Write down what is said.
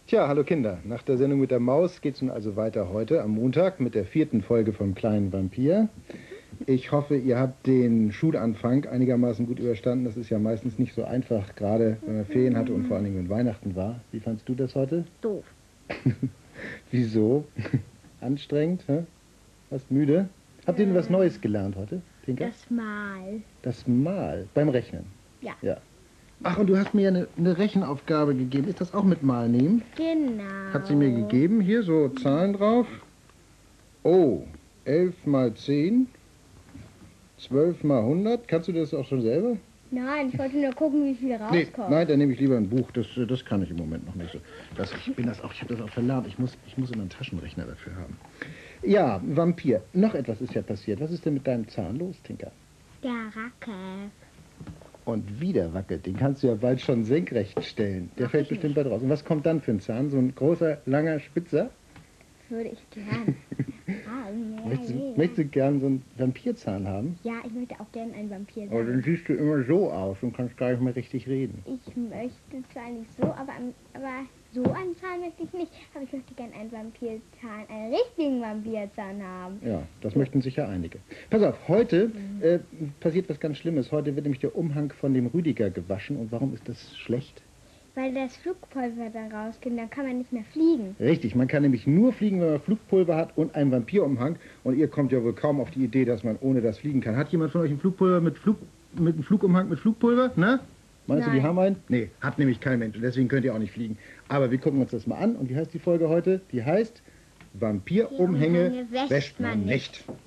Tja, hallo Kinder. Nach der Sendung mit der Maus geht es nun also weiter heute am Montag mit der 4. Folge vom kleinen Vampir. Ich hoffe, ihr habt den Schulanfang einigermaßen gut überstanden. Das ist ja meistens nicht so einfach, gerade wenn man Ferien hatte und vor allen Dingen, wenn Weihnachten war. Wie fandst du das heute? Doof. Wieso? Anstrengend? Hä? Warst müde? Habt ihr denn was Neues gelernt heute, Tinka? Das Mal. Das Mal beim Rechnen? Ja. Ja. Ach, und du hast mir ja eine Rechenaufgabe gegeben. Ist das auch mit Mal nehmen? Genau. Hat sie mir gegeben. Hier so Zahlen drauf. Oh, 11 mal 10, 12 mal 100. Kannst du das auch schon selber? Nein, ich wollte nur gucken, wie viel rauskommt. Nein, dann nehme ich lieber ein Buch. Das kann ich im Moment noch nicht so. Ich habe das auch verlernt. Ich muss immer einen Taschenrechner dafür haben. Ja, Vampir. Noch etwas ist ja passiert. Was ist denn mit deinem Zahn los, Tinka? Der Racke. Und wieder wackelt. Den kannst du ja bald schon senkrecht stellen. Der Mach fällt ich bestimmt nicht. bald raus. Und was kommt dann für ein Zahn? So ein großer, langer Spitzer? Würde ich gern. Möchtest du gern so einen Vampirzahn haben? Ja, ich möchte auch gern ein Vampir Aber dann sein. siehst du immer so aus und kannst gar nicht mehr richtig reden. Ich möchte zwar nicht so, aber so einen Zahn möchte ich nicht. Aber ich möchte gern einen Vampirzahn, einen richtigen Vampirzahn haben. Ja, das möchten sicher einige. Pass auf, heute passiert was ganz Schlimmes. Heute wird nämlich der Umhang von dem Rüdiger gewaschen. Und warum ist das schlecht? Weil das Flugpulver da rauskommt, dann kann man nicht mehr fliegen. Richtig, man kann nämlich nur fliegen, wenn man Flugpulver hat und einen Vampirumhang. Und ihr kommt ja wohl kaum auf die Idee, dass man ohne das fliegen kann. Hat jemand von euch ein Flugpulver mit einem Flugumhang mit Flugpulver? Ne? Meinst du, die Nein. haben einen? Nee, hat nämlich kein Mensch. Und deswegen könnt ihr auch nicht fliegen. Aber wir gucken uns das mal an. Und wie heißt die Folge heute? Die heißt Vampirumhänge wäscht man nicht.